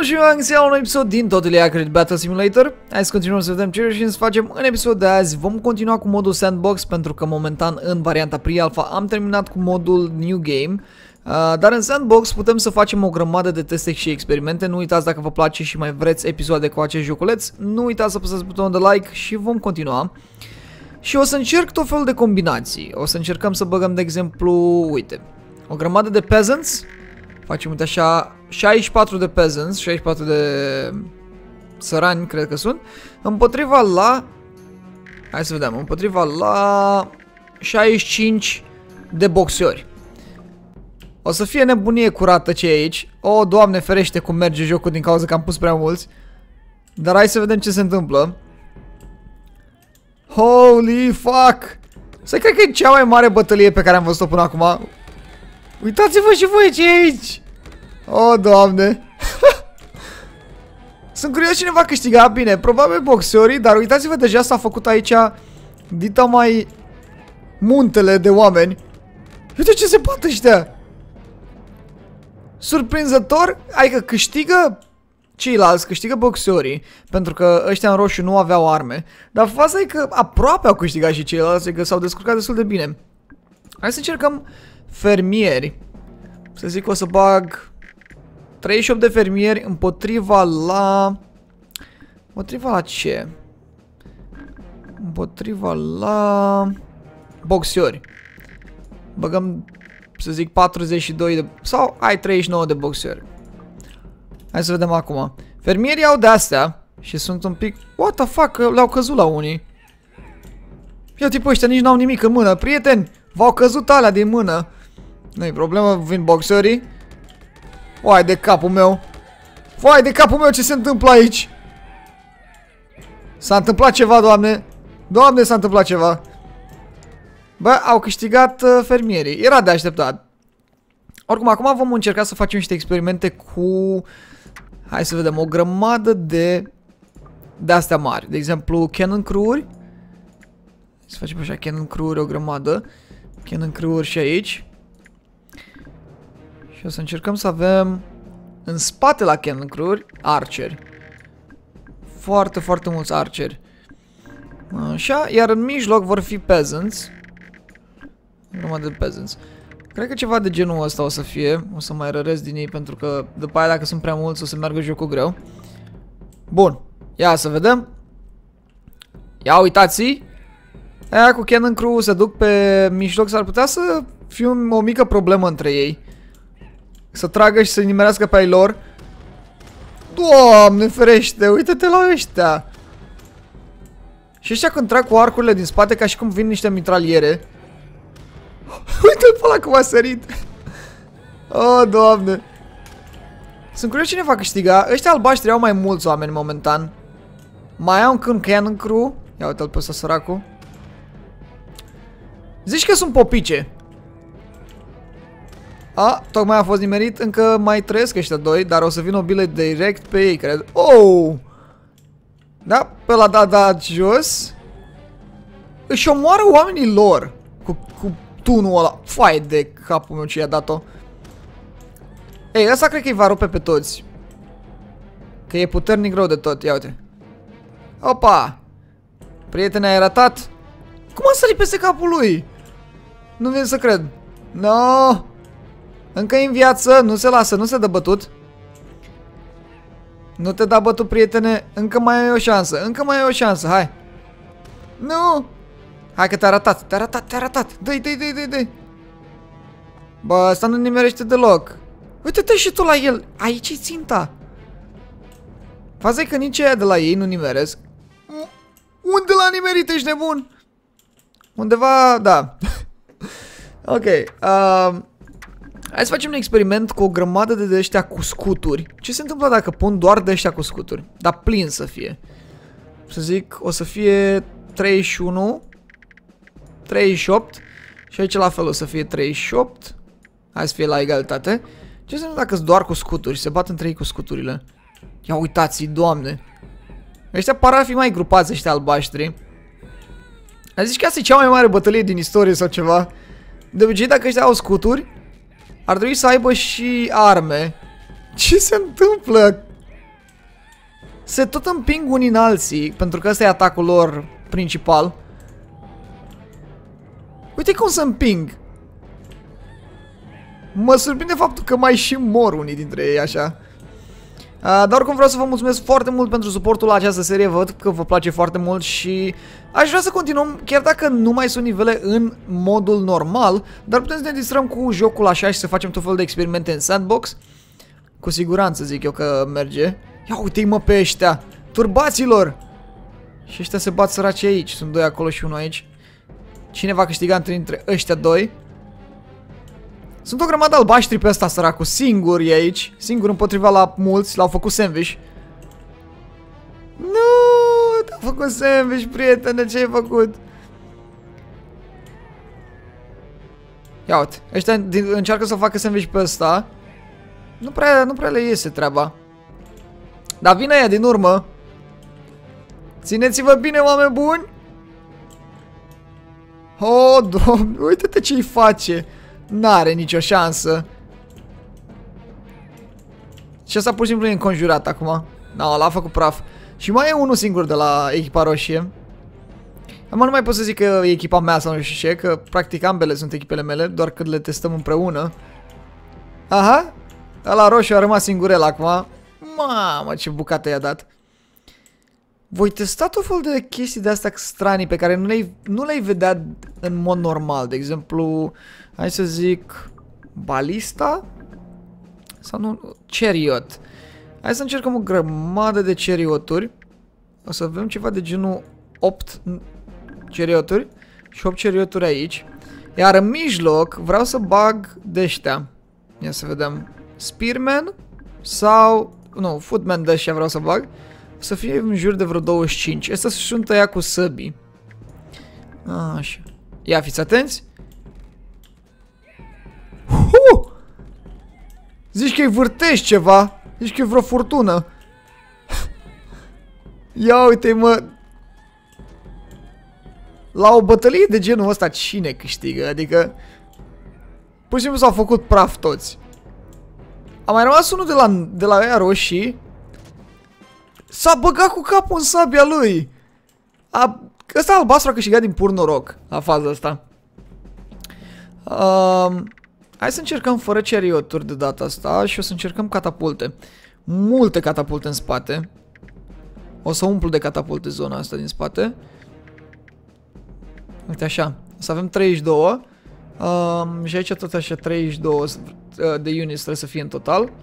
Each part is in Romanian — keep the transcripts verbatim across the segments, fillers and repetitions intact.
Bună și eu la un episod din Totally Accurate Battle Simulator. Hai să continuăm să vedem ce reușim să facem în episodul de azi. Vom continua cu modul Sandbox pentru că momentan în varianta pre-alpha am terminat cu modul New Game. Uh, dar în Sandbox putem să facem o grămadă de teste și experimente. Nu uitați, dacă vă place și mai vreți episoade cu acest joculeț, nu uitați să apăsați butonul de like și vom continua. Și o să încerc tot felul de combinații. O să încercăm să băgăm, de exemplu, uite, o grămadă de peasants. Facem, uite așa, șaizeci și patru de peasants, șaizeci și patru de sărani, cred că sunt, împotriva la, hai să vedem, împotriva la șaizeci și cinci de boxeri. O să fie nebunie curată ce e aici. O, Doamne ferește cum merge jocul din cauza că am pus prea mulți. Dar hai să vedem ce se întâmplă. Holy fuck! Să cred că e cea mai mare bătălie pe care am văzut-o până acum. Uitați-vă și voi ce e aici! O, Doamne! Sunt curios cine va câștiga. Bine, probabil boxerii, dar uitați-vă, deja s-a făcut aici dita mai muntele de oameni. Uite ce se bată ăștia! Surprinzător, adică câștigă ceilalți, câștigă boxerii, pentru că ăștia în roșu nu aveau arme. Dar faza e că aproape au câștigat și ceilalți, adică s-au descurcat destul de bine. Hai să încercăm fermieri. Să zic că o să bag treizeci și opt de fermieri împotriva la... Împotriva la ce? Împotriva la... boxeri. Băgăm, să zic, patruzeci și doi de... sau ai treizeci și nouă de boxeri. Hai să vedem acum. Fermierii au de-astea și sunt un pic... What the fuck? Le-au căzut la unii. Ia tipul ăștia nici n-au nimic în mână. Prieteni, v-au căzut alea din mână. Nu-i problemă, vin boxerii. Foai de capul meu. Foai de capul meu, ce se întâmplă aici? S-a întâmplat ceva, Doamne. Doamne, s-a întâmplat ceva. Bă, au câștigat uh, fermierii. Era de așteptat. Oricum, acum vom încerca să facem niște experimente cu... Hai să vedem, o grămadă de... de astea mari. De exemplu, cannon crew-uri. Să facem așa, cannon crew-uri o grămadă. Cannon crew-uri și aici. Și o să încercăm să avem în spate la cannon crew-uri archeri. Foarte, foarte mulți archeri. Așa, iar în mijloc vor fi peasants. Numai de peasants. Cred că ceva de genul ăsta o să fie. O să mai răresc din ei pentru că după aia, dacă sunt prea mulți, o să meargă jocul greu. Bun, ia să vedem. Ia uitați-i. Aia cu cannon crew se duc pe mijloc, s-ar putea să fie o mică problemă între ei. Să tragă și să nimerească pe ai lor. Doamne ferește, uite-te la ăștia. Și ăștia când trag cu arcurile din spate, ca și cum vin niște mitraliere. Uite-l pe ăla cum a sărit. Oh, Doamne. Sunt curios cine va câștiga. Ăștia albaștri au mai mulți oameni momentan. Mai au încă un cannon crew. Ia uite-l pe ăsta, săracul. Zici că sunt popice. A, tocmai a fost nimerit. Încă mai trăiesc ăștia doi, dar o să vin o bilă direct pe ei, cred. Oh! Da, pe la dat dat jos. Își omoară oamenii lor cu, cu tunul ăla. Foaie de capul meu ce i-a dat-o. Ei, ăsta cred că îi va rupe pe toți. Că e puternic rău de tot, ia uite. Opa! Prietene, ai ratat? Cum a sărit peste capul lui? Nu vin să cred. No! Încă e în viață, nu se lasă, nu se dă bătut. Nu te da bătut, prietene. Încă mai ai o șansă, încă mai ai o șansă, hai. Nu! Hai că te-a ratat, te-a ratat, te-a ratat. Dă-i, dă-i, dă-i, dă-i, dă-i. Bă, asta nu nimerește deloc. Uite-te și tu la el, aici e ținta. Faza e că nici aia de la ei nu nimeresc. Unde l-a nimerit, ești nebun? Undeva, da. Ok, uh, hai să facem un experiment cu o grămadă de ăștia cu scuturi. Ce se întâmplă dacă pun doar de ăștia cu scuturi? Dar plin să fie. Să zic, o să fie treizeci și unu, treizeci și opt și aici la fel o să fie treizeci și opt. Hai să fie la egalitate. Ce se întâmplă dacă sunt doar cu scuturi? Se bat între ei cu scuturile. Ia uitați-i, Doamne. Ăștia par a fi mai grupați, ăștia albaștri. Ai zis că asta e cea mai mare bătălie din istorie sau ceva? De obicei, dacă ăștia au scuturi, ar trebui să aibă și arme. Ce se întâmplă? se tot împing unii în alții, pentru că ăsta e atacul lor principal. Uite cum se împing. Mă surprinde faptul că mai și mor unii dintre ei așa. Uh, dar oricum vreau să vă mulțumesc foarte mult pentru suportul la această serie, văd că vă place foarte mult și aș vrea să continuăm, chiar dacă nu mai sunt nivele în modul normal, dar putem să ne distrăm cu jocul așa și să facem tot felul de experimente în sandbox. Cu siguranță zic eu că merge. Ia uite-i mă pe ăștia, turbaților! Și ăștia se bat săraci aici, sunt doi acolo și unul aici. Cine va câștiga între dintre ăștia doi? Sunt o grămadă albaștri pe ăsta, săracul, singur e aici, singur împotriva la mulți, l-au făcut sandwich. Nu, te-au făcut sandwich, prietene, ce ai făcut? Ia uite, ăștia încearcă să facă sandwich pe ăsta. Nu prea, nu prea le iese treaba. Dar vine ea din urmă. Țineți-vă bine, oameni buni. Oh, Doamne, uite-te ce-i face. N-are nicio șansă. Și ăsta pur și simplu e înconjurat acum. No, l-a făcut praf. Și mai e unul singur de la echipa roșie. Acum nu mai pot să zic că e echipa mea sau nu știu ce, că practic ambele sunt echipele mele, doar când le testăm împreună. Aha, ăla roșu a rămas singurel acum. Mamă, ce bucată i-a dat. Voi testa tot felul de chestii de astea stranii pe care nu le-ai nu le-ai vedea în mod normal. De exemplu, hai să zic balista sau nu, chariot. Hai să încercăm o grămadă de charioturi. O să avem ceva de genul opt charioturi și opt charioturi aici. Iar în mijloc vreau să bag de ăștia. Ia să vedem. Spearman sau nu, footman de ăștia vreau să bag. O să fie în jur de vreo douăzeci și cinci. Asta sunt tăia cu săbii. Așa. Ia, fiți atenți. Huh! Zici că-i vârtești ceva. Zici că e vreo furtună. Ia uite mă. La o bătălie de genul ăsta cine câștigă? Adică pur și simplu s-au făcut praf toți. A mai rămas unul de la, de la aia roșii. S-a băgat cu capul în sabia lui. A, ăsta albastru a câștigat din pur noroc la faza asta. Um, hai să încercăm fără charioturi de data asta și o să încercăm catapulte. Multe catapulte în spate. O să umplu de catapulte zona asta din spate. Uite așa. O să avem treizeci și doi. Um, și aici tot așa treizeci și doi de units trebuie să fie în total.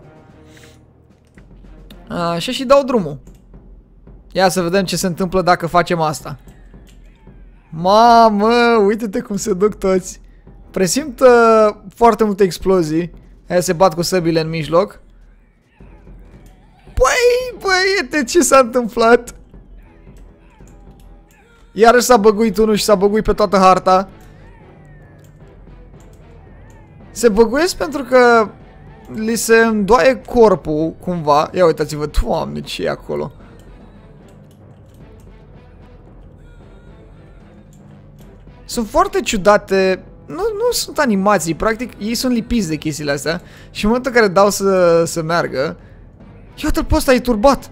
Așa și dau drumul. Ia să vedem ce se întâmplă dacă facem asta. Mamă, uite-te cum se duc toți. Presimt uh, foarte multe explozii. Aia se bat cu săbile în mijloc. Băi, băiete, ce s-a întâmplat? Iarăși s-a băguit unul și s-a băguit pe toată harta. Se băguiesc pentru că li se îndoaie corpul cumva. Ia uitați-vă, Doamne, ce e acolo. Sunt foarte ciudate. Nu, nu sunt animații, practic ei sunt lipiți de chestiile astea. Și în momentul în care dau să, să meargă. Ia uite-l pe ăsta, e turbat.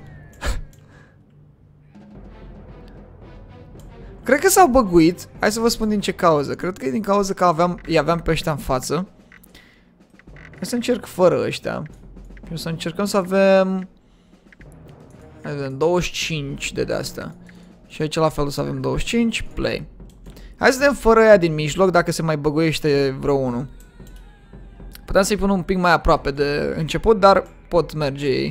Cred că s-au băguit. Hai să vă spun din ce cauză. Cred că e din cauza că aveam, îi aveam pe ăștia în față. Hai să încerc fără ăștia. Și o să încercăm să avem... Hai să vedem, douăzeci și cinci de de-astea. Și aici la fel o să avem douăzeci și cinci. Play. Hai să vedem fără aia din mijloc dacă se mai băguiește vreo unul. Puteam să-i pun un pic mai aproape de început, dar pot merge ei.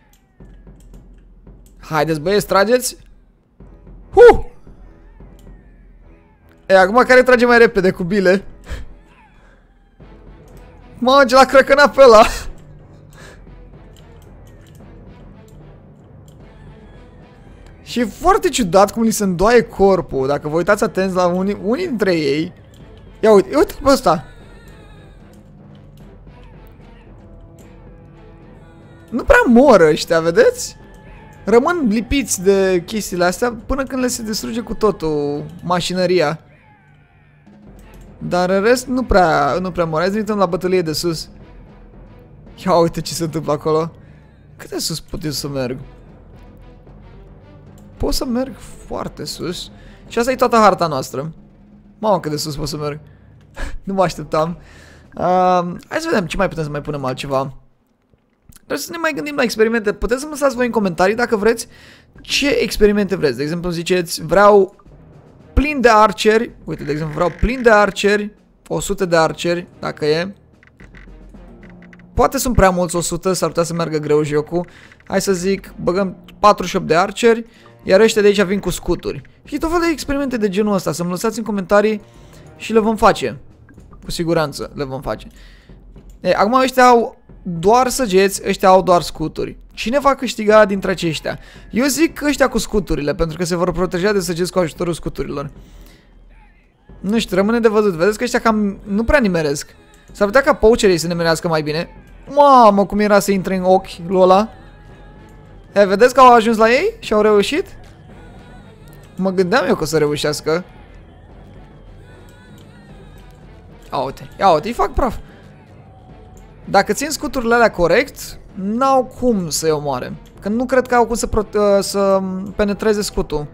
Haideți băieți, trageți. Huh! E, acum care trage mai repede cu bile? Mamă, ce l-a crăcănat pe ăla! Și e foarte ciudat cum li se îndoaie corpul. Dacă vă uitați atenți la unii, unii dintre ei. Ia uite, uite pe ăsta. Nu prea mor ăștia, vedeți? Rămân lipiți de chestiile astea până când le se distruge cu totul mașinăria. Dar în rest nu prea, nu prea mor. Hai să ne uităm la bătălie de sus. Ia uite ce se întâmplă acolo. Cât de sus pot eu să merg? pot să merg foarte sus. Și asta e toată harta noastră. Mamă, cât de sus pot să merg. Nu mă așteptam. Uh, hai să vedem ce mai putem să mai punem altceva. Trebuie să ne mai gândim la experimente. Puteți să-mi lăsați voi în comentarii dacă vreți ce experimente vreți. De exemplu, ziceți, vreau plin de archeri. Uite, de exemplu, vreau plin de archeri. o sută de archeri, dacă e. Poate sunt prea mulți o sută, s-ar putea să meargă greu jocul. Hai să zic, băgăm patruzeci și opt de archeri, iar ăștia de aici vin cu scuturi. Și tot fel de experimente de genul ăsta, să-mi lăsați în comentarii și le vom face. Cu siguranță le vom face. E, acum ăștia au doar săgeți, ăștia au doar scuturi. Cine va câștiga dintre aceștia? Eu zic ăștia cu scuturile, pentru că se vor proteja de săgeți cu ajutorul scuturilor. Nu știu, rămâne de văzut. Vedeți că ăștia cam nu prea nimeresc. S-ar putea ca poacherii să nimerească mai bine. Mamă, cum era să intre în ochi lui ăla. E, vedeți că au ajuns la ei și au reușit? Mă gândeam eu că o să reușească. Ia uite, ia uite, îi fac praf. Dacă țin scuturile alea corect, n-au cum să-i omoare. Că nu cred că au cum să, să penetreze scutul.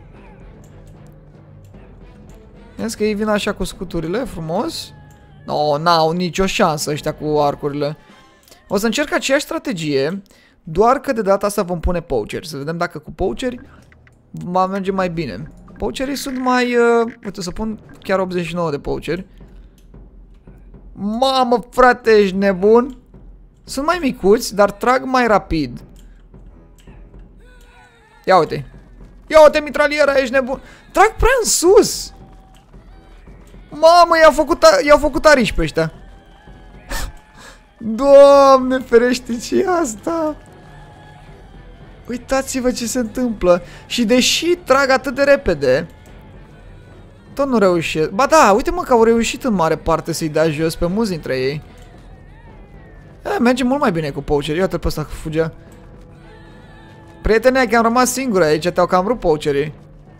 Vezi că ei vin așa cu scuturile, frumos. No, n-au nicio șansă ăștia cu arcurile. O să încerc aceeași strategie, doar că de data asta vom pune poacheri. Să vedem dacă cu poacheri va merge mai bine. Poacherii sunt mai... Uh, uite, să pun chiar optzeci și nouă de poacheri. Mamă, frate, ești nebun? Sunt mai micuți, dar trag mai rapid. Ia uite. Ia uite, mitraliera, ești nebun. Trag prea în sus. Mamă, i-au făcut, i-au făcut ariși pe ăștia. Doamne ferește, ce e asta? Uitați-vă ce se întâmplă. Și deși trag atât de repede, tot nu reușesc. Ba da, uite mă că au reușit în mare parte să-i dea jos pe mulți dintre ei. E, merge mult mai bine cu poacherii. Iată pe ăsta că fugea. Prietene, că am rămas singur aici, te-au cam rupt poacherii.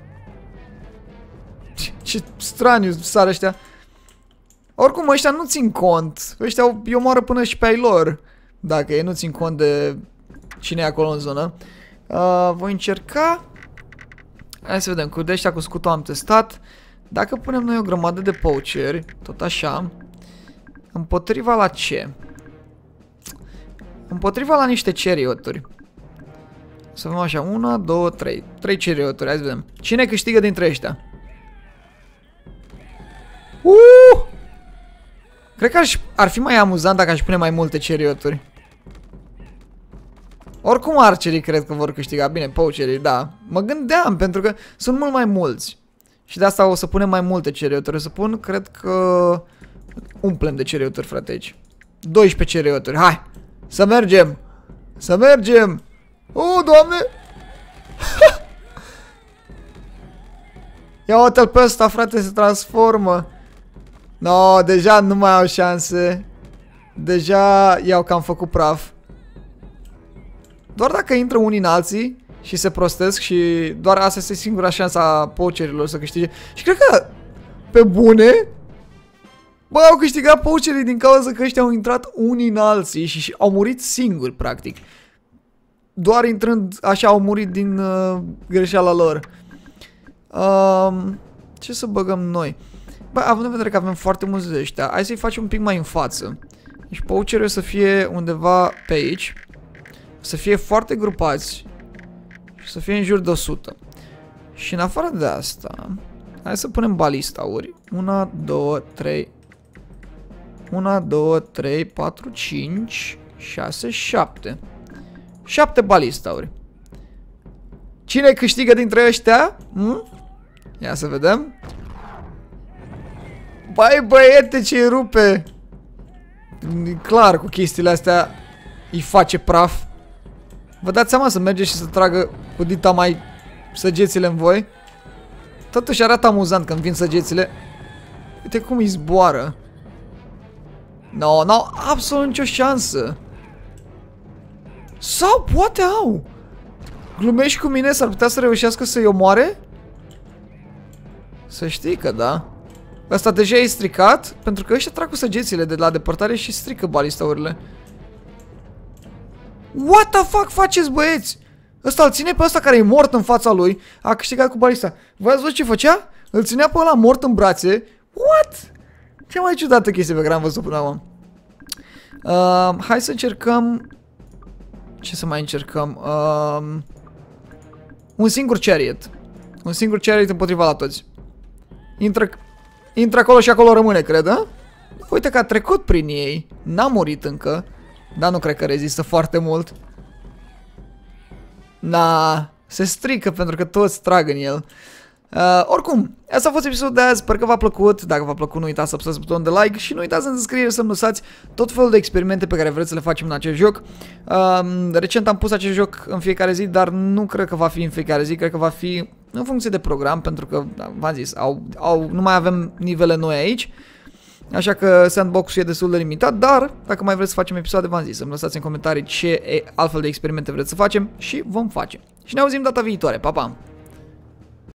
Ce, ce straniu sar ăștia. Oricum ăștia nu țin cont. Ăștia îi omoară până și pe ai lor. Dacă ei nu țin cont de cine e acolo în zonă. uh, Voi încerca. Hai să vedem, cu de ăștia cu scutul am testat. Dacă punem noi o grămadă de poacheri, tot așa, împotriva la ce? Împotriva la niște charioturi. Să vedem așa, una, două, trei. Trei charioturi, hai să vedem. Cine câștigă dintre ăștia? Uh! Cred că aș, ar fi mai amuzant dacă aș pune mai multe charioturi. Oricum archerii cred că vor câștiga. Bine, poacherii, da. Mă gândeam, pentru că sunt mult mai mulți. Și de asta o să punem mai multe charioturi. O să pun, cred că... umplem de charioturi, frate, aici. doisprezece charioturi, hai! Să mergem! Să mergem! Oh, Doamne! Ia uite-l pe ăsta, frate, se transformă. No, deja nu mai au șanse. Deja i-au cam făcut praf. Doar dacă intră unii în alții și se prostesc și doar asta este singura șansă a poacherilor să câștige. Și cred că, pe bune, bă, au câștigat poacherii din cauza că ăștia au intrat unii în alții și, și au murit singuri, practic. Doar intrând așa au murit din uh, greșeala lor. Uh, ce să băgăm noi? Bă, având în vedere că avem foarte mulți de ăștia, hai să-i facem un pic mai în față. Deci poacherii o să fie undeva pe aici. O să fie foarte grupați. Și să fie în jur de o sută. Și în afară de asta, hai să punem balistauri. unu, doi, trei. unu, doi, trei, patru, cinci, șase, șapte. șapte balistauri. Cine câștigă dintre ăștia? Hm? Ia să vedem. Băi, băiete, ce rupe! Clar, cu chestiile astea îi face praf. Vă dați seama să mergeți și să tragă cu dita mai săgețile în voi? Totuși arată amuzant când vin săgețile. Uite cum îi zboară. No, n-au absolut nicio șansă. Sau poate au. Glumești cu mine? S-ar putea să reușească să-i omoare? Să știi că da. Asta deja e stricat, pentru că ăștia trag cu săgețile de la depărtare și strică balistaurile. What the fuck faceți, băieți? Ăsta îl ține pe ăsta care e mort în fața lui. A câștigat cu balista. Voi ați văzut ce făcea? Îl ținea pe ăla mort în brațe. What? Cea mai ciudată chestie pe care am văzut până acum. Uh, hai să încercăm... Ce să mai încercăm? Uh, un singur chariot. Un singur chariot împotriva la toți. Intră, intră acolo și acolo rămâne, cred, a? Uite că a trecut prin ei. N-a murit încă. Dar nu cred că rezistă foarte mult. Na, se strică pentru că toți trag în el. Uh, oricum, asta a fost episodul de azi, sper că v-a plăcut. Dacă v-a plăcut, nu uitați să apăsați butonul de like și nu uitați în descriere să-mi lăsați tot felul de experimente pe care vreți să le facem în acest joc. uh, Recent am pus acest joc în fiecare zi, dar nu cred că va fi în fiecare zi, cred că va fi în funcție de program, pentru că, v-am zis, au, au, nu mai avem nivele noi aici. Așa că sandbox-ul e destul de limitat, dar dacă mai vreți să facem episoade, v-am zis, să-mi lăsați în comentarii ce altfel de experimente vreți să facem și vom face. Și ne auzim data viitoare, pa, pa!